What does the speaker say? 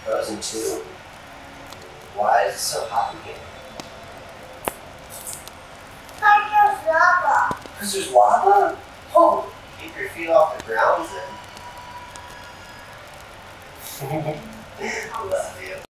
Frozen 2? Why is it so hot in here? There's lava. Because there's lava? Oh, keep your feet off the ground then. Love you.